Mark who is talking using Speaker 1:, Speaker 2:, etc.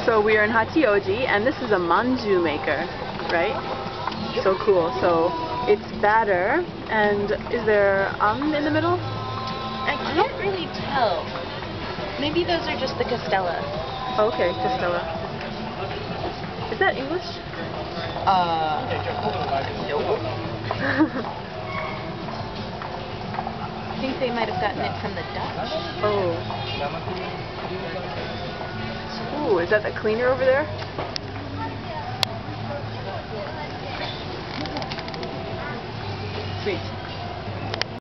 Speaker 1: So we are in Hachioji, and this is a manju maker, right? So cool. So it's batter, and is there in the middle?
Speaker 2: I can't really tell. Maybe those are just the castella.
Speaker 1: Oh, okay, castella. Is that English?
Speaker 2: No. I think they might have gotten it from the Dutch.
Speaker 1: Oh. Ooh, is that the cleaner over there?